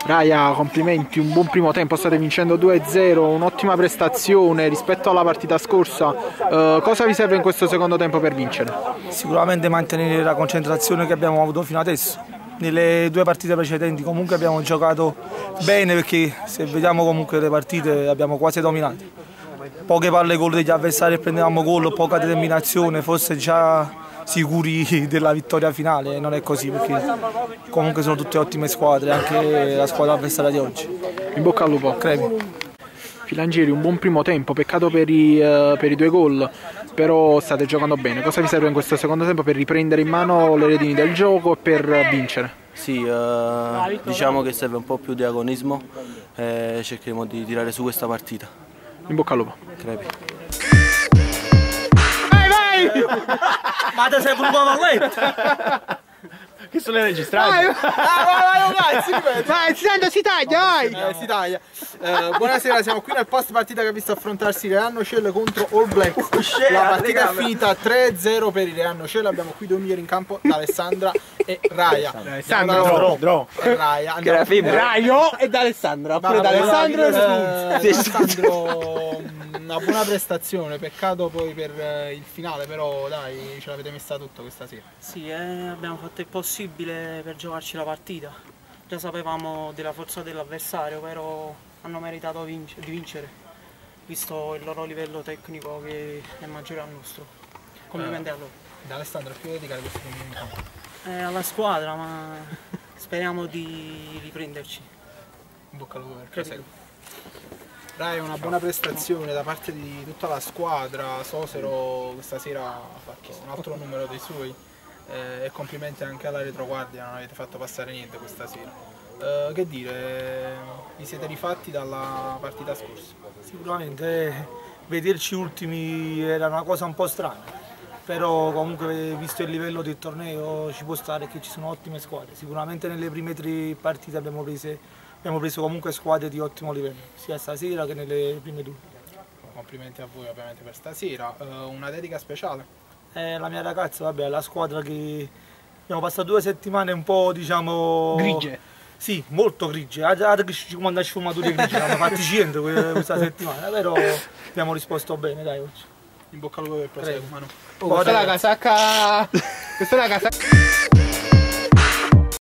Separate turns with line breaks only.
Raya, complimenti, un buon primo tempo, state vincendo 2-0, un'ottima prestazione rispetto alla partita scorsa. Cosa vi serve in questo secondo tempo per vincere?
Sicuramente mantenere la concentrazione che abbiamo avuto fino adesso. Nelle due partite precedenti comunque abbiamo giocato bene, perché se vediamo comunque le partite abbiamo quasi dominato. Poche palle gol degli avversari e prendevamo gol, poca determinazione, forse già sicuri della vittoria finale. Non è così, perché comunque sono tutte ottime squadre, anche la squadra avversaria di oggi.
In bocca al lupo.
Crepi.
Filangieri, un buon primo tempo, peccato per i 2 gol, però state giocando bene. Cosa vi serve in questo secondo tempo per riprendere in mano le redini del gioco e per vincere?
Sì, diciamo che serve un po' più di agonismo e cercheremo di tirare su questa partita.
In bocca al lupo.
Crepi.
Ma te sei pure un letto!
Che sono le registrate? Vai, si taglia, vai!
Si taglia. Buonasera, siamo qui nel post partita che ha visto affrontarsi Real Cell contro All Blacks. La partita è finita 3-0 per il Real Cell. Abbiamo qui due migliori in campo, D'Alessandra e Raya.
D'Alessandro
Raya.
Raio e D'Alessandra. Pure
D'Alessandro, una buona prestazione, peccato poi per il finale, però dai, ce l'avete messa tutta questa sera.
Sì, abbiamo fatto il possibile per giocarci la partita. Già sapevamo della forza dell'avversario, però hanno meritato di vincere, visto il loro livello tecnico che è maggiore al nostro. Complimenti a loro.
D'Alessandro, più dedicare questo minuto in campo?
Alla squadra, ma speriamo di riprenderci.
In bocca al lupo per proseguire. Dai, una buona prestazione da parte di tutta la squadra. Sosero questa sera ha fatto un altro numero dei suoi e complimenti anche alla retroguardia, non avete fatto passare niente questa sera. Che dire, vi siete rifatti dalla partita scorsa?
Sicuramente vederci ultimi era una cosa un po' strana, però comunque visto il livello del torneo ci può stare che ci sono ottime squadre. Sicuramente nelle prime 3 partite abbiamo preso comunque squadre di ottimo livello, sia stasera che nelle prime 2.
Complimenti a voi ovviamente per stasera. Una dedica speciale?
La mia ragazza, vabbè, la squadra che abbiamo passato 2 settimane un po', diciamo...
grigie.
Sì, molto grigie. Già che ci comanda sfumature grigie, hanno fatti 100 questa settimana, però abbiamo risposto bene, dai, oggi.
In bocca al lupo per proseguire, Manu.
Questa è la casacca... Questa è la casacca...